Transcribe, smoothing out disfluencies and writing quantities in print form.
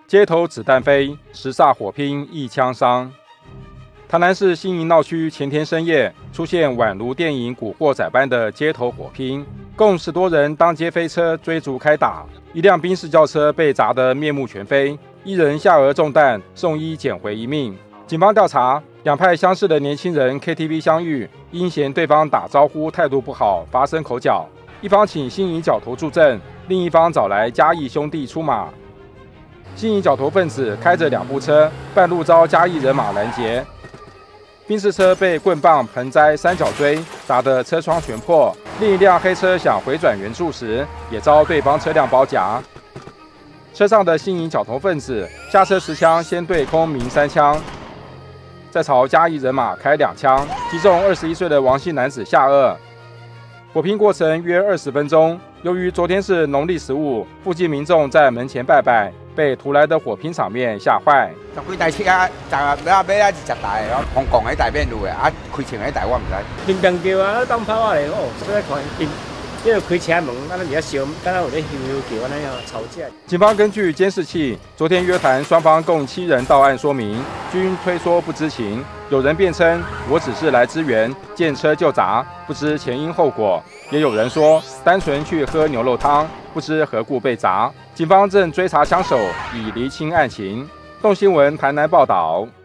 街头子弹飞，时煞火拼一枪伤。台南市新营闹区前天深夜出现宛如电影《古惑仔》般的街头火拼，共10多人当街飞车追逐开打，一辆宾士轿车被砸得面目全非，1人下颚中弹，送医捡回一命。警方调查，两派相识的年轻人 KTV 相遇，因嫌对方打招呼态度不好，发生口角，一方请新营角头助阵，另一方找来嘉义兄弟出马。新营角头分子开着2部车，半路遭嘉义人马拦截。宾士车被棍棒、盆栽、三角锥打得车窗全破，另一辆黑车想回转援助时，也遭对方车辆包夹。车上的新营角头分子下车持枪，先对空鸣3枪，再朝嘉义人马开2枪，击中21岁的王姓男子下颚。火拼过程约20分钟。由于昨天是农历15，附近民众在门前拜拜，被突来的火拼场面吓坏。 10几台车啊，买啊20台，香港迄台面路的，啊开枪迄台我唔知。 乒乓叫啊，当炮啊嘞哦，所以看因为开车门，咱伫遐烧，敢若有咧叫安尼啊吵架。 警方根据监视器，昨天约谈双方共7人到案说明，均推说不知情。有人辩称我只是来支援，见车就砸，不知前因后果。也有人说单纯去喝牛肉汤，不知何故被砸。警方正追查枪手，以厘清案情。动新闻台南报道。